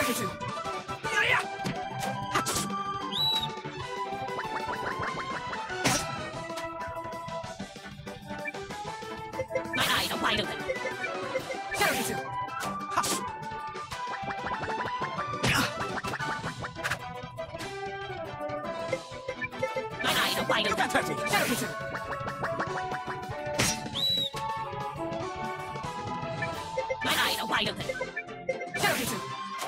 Shadow My eyes are wide open. Shadow My eyes are wide open. You can't touch me. Shadow My eyes are wide open. Shadow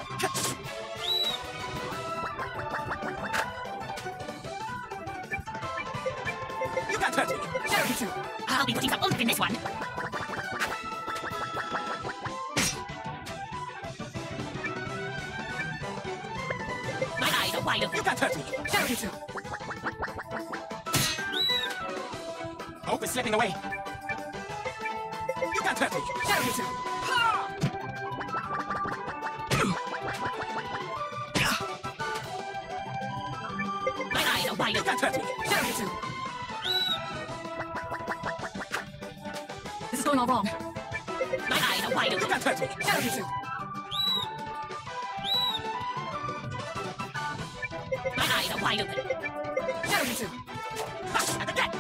You can't touch me. Shadow I'll be putting some oomph in this one. My eyes are wide open. You can't touch me. Shadow Hope is slipping away. You can't touch me. Shadow My eyes are wide You open. can't touch me. Shadow This is going all wrong. My eyes are wide You open. can't touch me. Shadow My eyes are wide open. Shadow Ha! At the deck.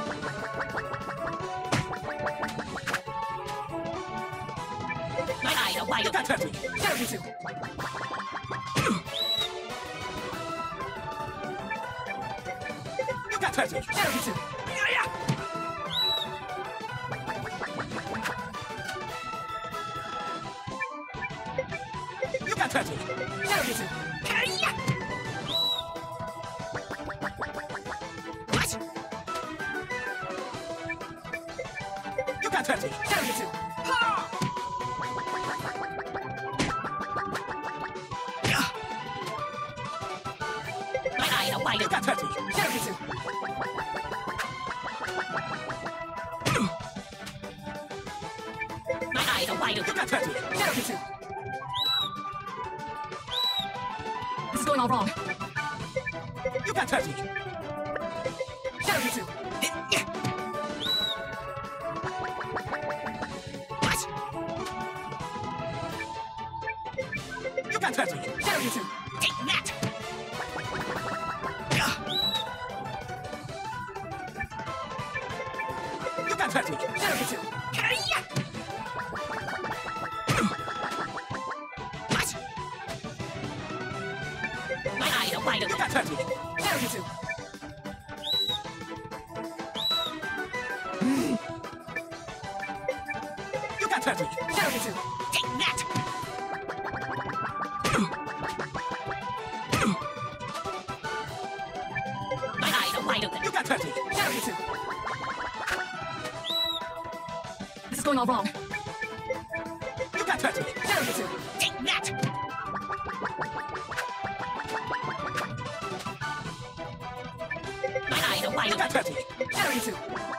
My eyes are wide You open. can't touch me. Shadow You can't touch me. Shadow You can't touch me. Shadow What? You can't touch me. Shadow My eyes are wide You open. can't touch me. Shadow My eyes are wide You open. can't touch me. Shadow This is going all wrong. You can't touch me. Shadow What? You can't touch me. Shadow Take that! You can't touch me. Shadow What? My eyes are wide You open. can't touch me. Shadow You can't touch me. Shadow Take that! My eyes are wide open. You can't touch me. Shadow This is going all wrong. You can't touch me. Shadow Take that! My eyes are wide You open. can't touch me. Shadow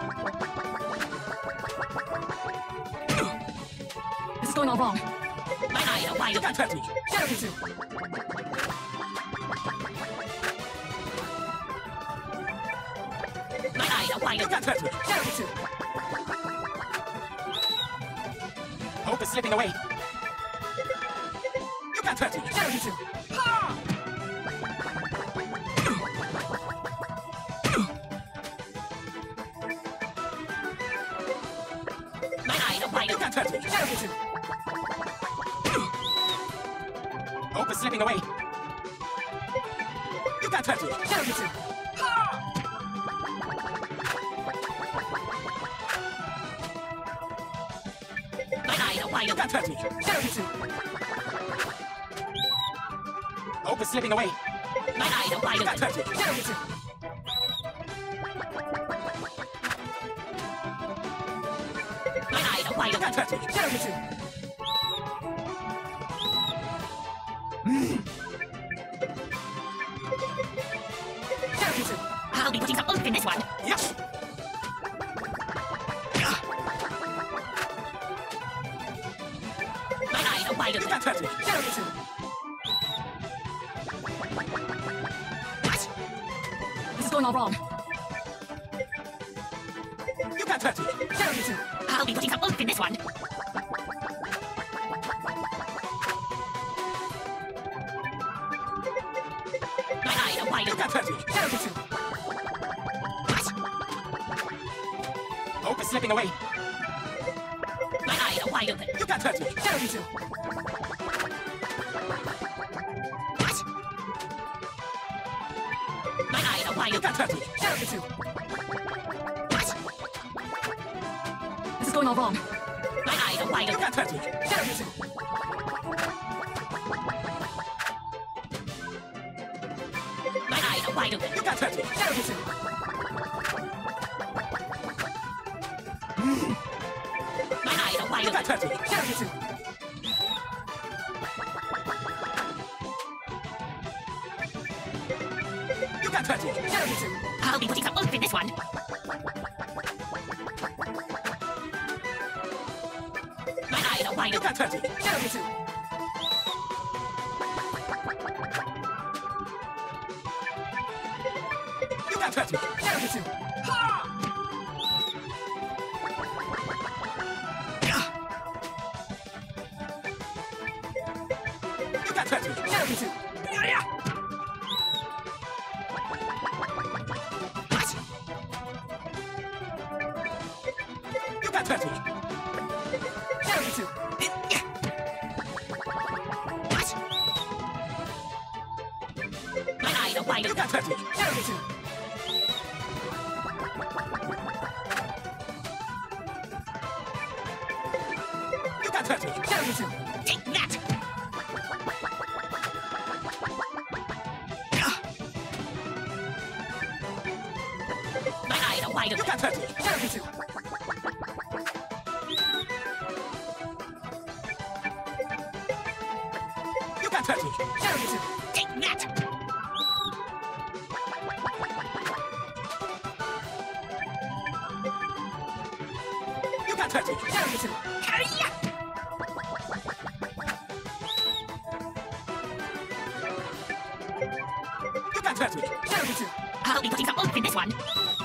This is going all wrong. My eyes are wide You open. can't touch me. Shadow My eyes are wide You open. can't touch me. Shadow Hope is slipping away. You can't touch me. Shadow My eyes are wide You open. can't touch me. Shadow Hope is slipping away. You can't touch me. Shadow My eyes are wide You open. can't touch me. Shadow Hope is slipping away. My eyes are wide You can't open. touch me. Shadow My eyes are wide You open. can't touch me. Shadow Shadow I'll be putting some oomph in this one. Yes. My eyes are wide You open. can't touch me. Shadow What? This is going all wrong. You can't touch me. Shadow I'll be putting some oomph in this one. slipping away. My eyes are wide open. You can't hurt me. Shadow Jutsu. What? My eyes are wide You open. can't hurt me. Shadow Jutsu. What? This is going all wrong. My eyes are wide You open. can't hurt me. Shadow Jutsu. My eyes are wide open. You can't hurt me. Shadow Jutsu. My eyes are wide You open. can't hurt me. Shadow Jutsu. You can't hurt me. Shadow Jutsu. I'll be putting some oomph in this one. My eyes are wide You open. can't hurt me. Shadow Jutsu. You can't hurt me. Shadow Jutsu. You can't hurt me. Shadow Jutsu. What? You can't hurt me. Shadow Jutsu. What? My eyes are wide You open. can't hurt me. Shadow Jutsu. You can't hurt me. Shadow Jutsu. Take that! My eyes are wide You open. can't hurt me. Shadow Jutsu. You can't hurt me. Shadow Jutsu. Take that! You can't hurt me. Shadow Jutsu. Hi-ya! You can't hurt me. Shadow Jutsu. I'll be putting some oomph in this one.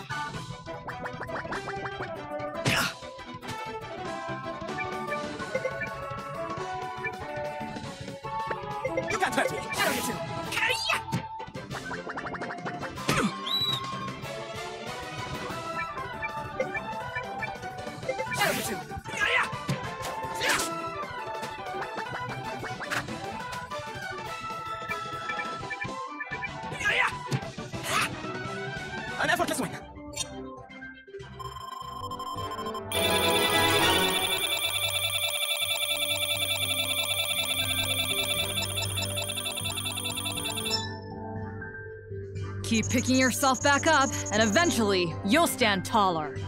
You can't hurt me. Shadow Jutsu. Hi-ya! Shadow Jutsu. An effortless win. Keep picking yourself back up, and eventually, you'll stand taller.